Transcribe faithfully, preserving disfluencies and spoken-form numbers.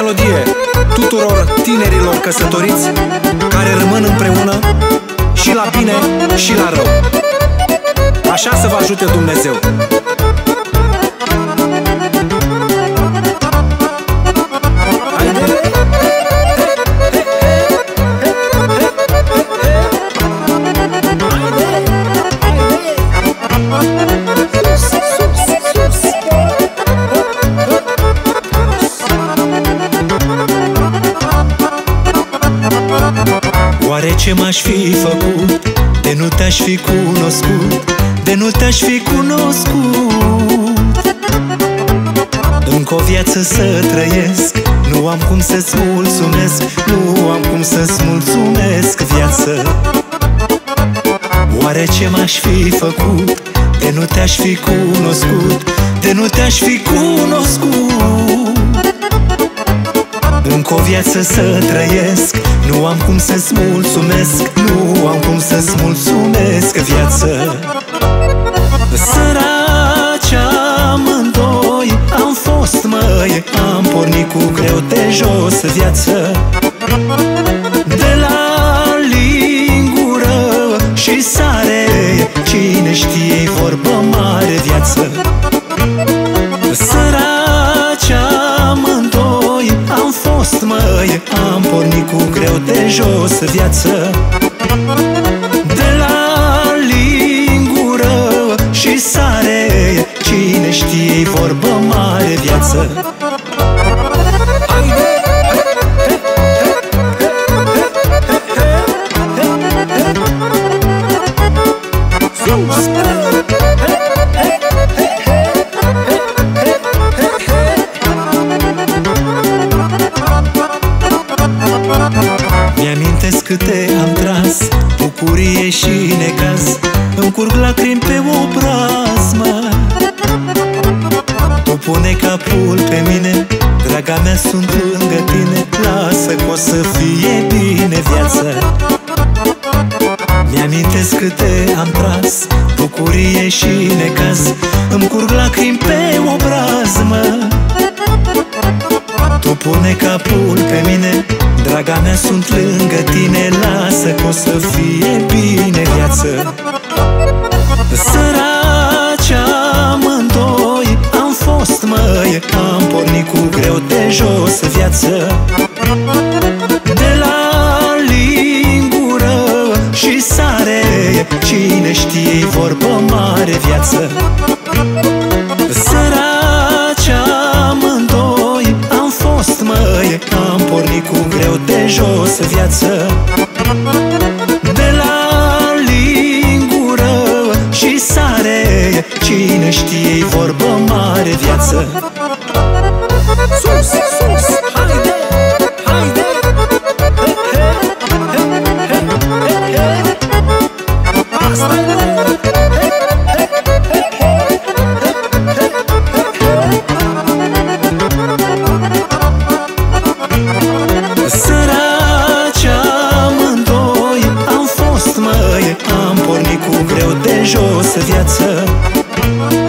melodie tuturor tinerilor căsătoriți care rămân împreună și la bine și la rău. Așa să vă ajute Dumnezeu. Oare ce m-aș fi făcut de nu te-aș fi cunoscut, de nu te-aș fi cunoscut? Încă o viață să trăiesc, nu am cum să-ți mulțumesc, nu am cum să-ți mulțumesc viață. Oare ce m-aș fi făcut de nu te-aș fi cunoscut, de nu te-aș fi cunoscut? Încă o viață să trăiesc, nu am cum să-ți mulțumesc, nu am cum să-ți mulțumesc viață. Săraci amândoi am fost, măi, am pornit cu greu de jos viață. De la lingură și sare, cine știe vorbă mare viață. Săraci amândoi am fost, măi, am pornit cu greu de jos viață. De la lingură și sare, cine știe vorbă mare viață. Mi-amintesc câte am tras, bucurie și necaz, îmi curg lacrimi pe obraz, mă. Tu pune capul pe mine, draga mea, sunt lângă tine, lasă că o să fie bine viață. Mi-amintesc câte am tras, bucurie și necaz, îmi curg lacrimi pe obraz, mă. Tu pune capul pe mine, draga mea, sunt lângă tine, lasă că o să fie bine viață. Săraci amândoi am fost, măi, am pornit cu greu de jos viață. De la lingură și sare, cine știe vorbă mare viață. Săraci amândoi am fost, măi, am pornit cu greu de jos viață. De la lingură și sare, cine știe vorbă mare viață. Sus, sus, haide, haide, he, he, he, he, he, he. Asta e, he, he, he, he, he, he. Săraci amândoi am fost, măi, am pornit cu greu de jos viață.